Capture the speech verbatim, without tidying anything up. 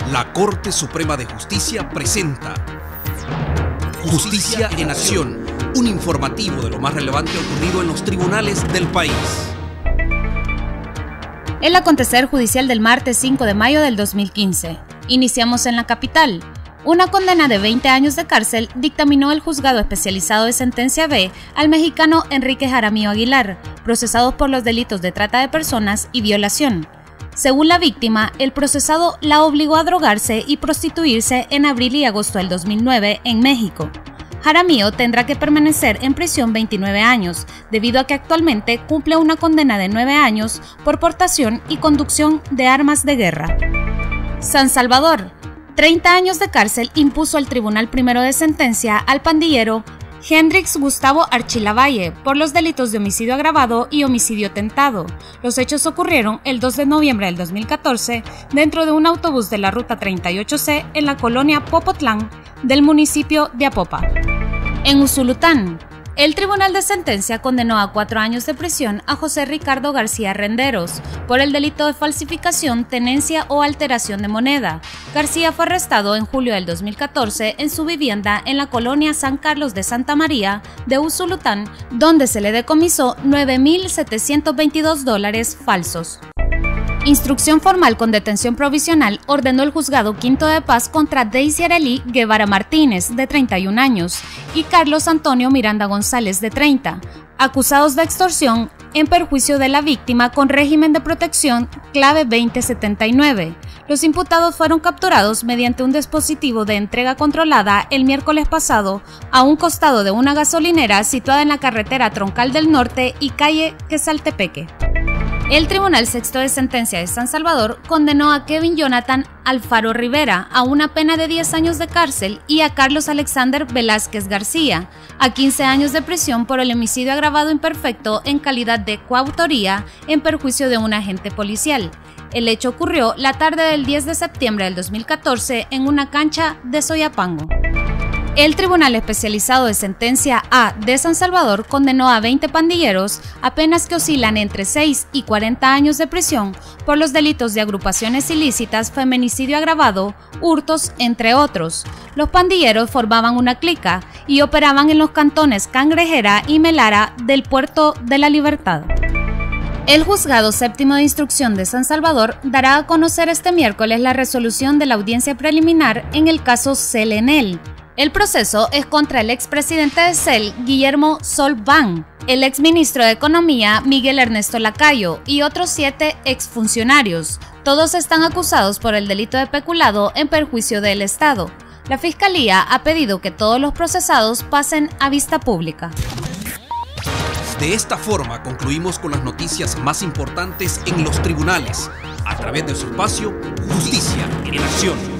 La Corte Suprema de Justicia presenta Justicia en Acción, un informativo de lo más relevante ocurrido en los tribunales del país. El acontecer judicial del martes cinco de mayo del dos mil quince. Iniciamos en la capital. Una condena de veinte años de cárcel dictaminó el Juzgado Especializado de Sentencia B al mexicano Enrique Jaramillo Aguilar, procesado por los delitos de trata de personas y violación. Según la víctima, el procesado la obligó a drogarse y prostituirse en abril y agosto del dos mil nueve en México. Jaramillo tendrá que permanecer en prisión veintinueve años, debido a que actualmente cumple una condena de nueve años por portación y conducción de armas de guerra. San Salvador. treinta años de cárcel impuso el Tribunal Primero de Sentencia al pandillero Hendrix Gustavo Archilavalle por los delitos de homicidio agravado y homicidio tentado. Los hechos ocurrieron el dos de noviembre del dos mil catorce dentro de un autobús de la Ruta treinta y ocho C en la colonia Popotlán del municipio de Apopa. En Usulután, el Tribunal de Sentencia condenó a cuatro años de prisión a José Ricardo García Renderos por el delito de falsificación, tenencia o alteración de moneda. García fue arrestado en julio del dos mil catorce en su vivienda en la colonia San Carlos de Santa María de Usulután, donde se le decomisó nueve mil setecientos veintidós dólares falsos. Instrucción formal con detención provisional ordenó el Juzgado Quinto de Paz contra Daisy Arely Guevara Martínez, de treinta y un años, y Carlos Antonio Miranda González, de treinta, acusados de extorsión en perjuicio de la víctima con régimen de protección clave veinte setenta y nueve. Los imputados fueron capturados mediante un dispositivo de entrega controlada el miércoles pasado a un costado de una gasolinera situada en la carretera Troncal del Norte y calle Quesaltepeque. El Tribunal Sexto de Sentencia de San Salvador condenó a Kevin Jonathan Alfaro Rivera a una pena de diez años de cárcel y a Carlos Alexander Velázquez García a quince años de prisión por el homicidio agravado imperfecto en calidad de coautoría en perjuicio de un agente policial. El hecho ocurrió la tarde del diez de septiembre del dos mil catorce en una cancha de Soyapango. El Tribunal Especializado de Sentencia A de San Salvador condenó a veinte pandilleros a penas que oscilan entre seis y cuarenta años de prisión por los delitos de agrupaciones ilícitas, feminicidio agravado, hurtos, entre otros. Los pandilleros formaban una clica y operaban en los cantones Cangrejera y Melara del Puerto de la Libertad. El Juzgado Séptimo de Instrucción de San Salvador dará a conocer este miércoles la resolución de la audiencia preliminar en el caso Celenel. El proceso es contra el expresidente de C E L, Guillermo Solván, el exministro de Economía, Miguel Ernesto Lacayo, y otros siete exfuncionarios. Todos están acusados por el delito de peculado en perjuicio del Estado. La Fiscalía ha pedido que todos los procesados pasen a vista pública. De esta forma concluimos con las noticias más importantes en los tribunales, a través de su espacio Justicia en Acción.